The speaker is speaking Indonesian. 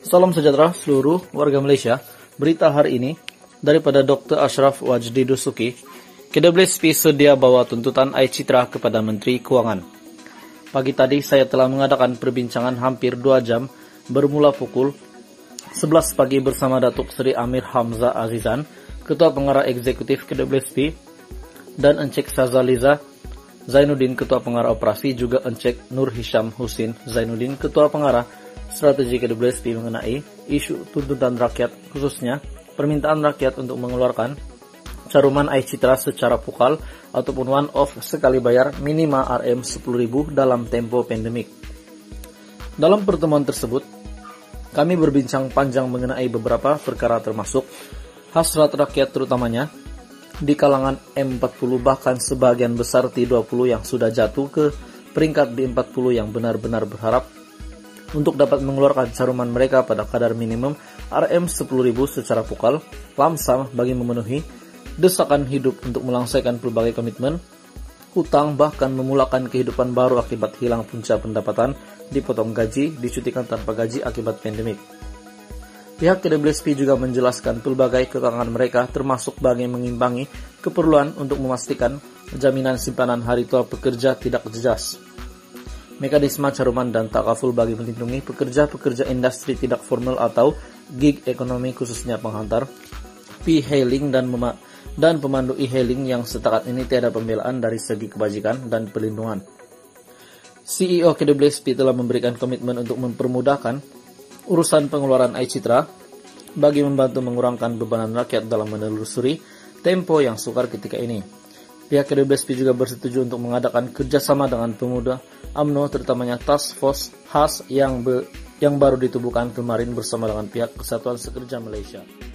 Salam sejahtera seluruh warga Malaysia. Berita hari ini daripada Dr. Ashraf Wajdi Dusuki. KWSP sedia bawa tuntutan iCitra kepada Menteri Kewangan. Pagi tadi saya telah mengadakan perbincangan hampir 2 jam bermula pukul 11 pagi bersama Datuk Seri Amir Hamzah Azizan, Ketua Pengarah Eksekutif KWSP, dan Encik Sazaliza Zainuddin, Ketua Pengarah Operasi, juga Encik Nur Hisham Husin Zainuddin, Ketua Pengarah Strategi KWSP, mengenai isu tuntutan rakyat, khususnya permintaan rakyat untuk mengeluarkan caruman iCitra secara pukal ataupun one-off sekali bayar minimal RM10.000 dalam tempo pandemik. Dalam pertemuan tersebut, kami berbincang panjang mengenai beberapa perkara termasuk hasrat rakyat, terutamanya di kalangan M40, bahkan sebagian besar T20 yang sudah jatuh ke peringkat di 40 yang benar-benar berharap untuk dapat mengeluarkan caruman mereka pada kadar minimum RM10.000 secara pukal, lamsam bagi memenuhi desakan hidup untuk melangsaikan pelbagai komitmen, hutang, bahkan memulakan kehidupan baru akibat hilang punca pendapatan, dipotong gaji, dicutikan tanpa gaji akibat pandemik. Pihak KWSP juga menjelaskan pelbagai kekurangan mereka, termasuk bagi mengimbangi keperluan untuk memastikan jaminan simpanan hari tua pekerja tidak jejas, mekanisme caruman dan takaful bagi melindungi pekerja-pekerja industri tidak formal atau gig ekonomi, khususnya penghantar, P-hailing dan pemandu e-hailing yang setakat ini tiada pembelaan dari segi kebajikan dan perlindungan. CEO KWSP telah memberikan komitmen untuk mempermudahkan urusan pengeluaran iCitra bagi membantu mengurangkan bebanan rakyat dalam menelusuri tempo yang sukar ketika ini. Pihak KWSP juga bersetuju untuk mengadakan kerjasama dengan pemuda UMNO, terutamanya Task Force khas yang baru ditubuhkan kemarin bersama dengan pihak Kesatuan Sekerja Malaysia.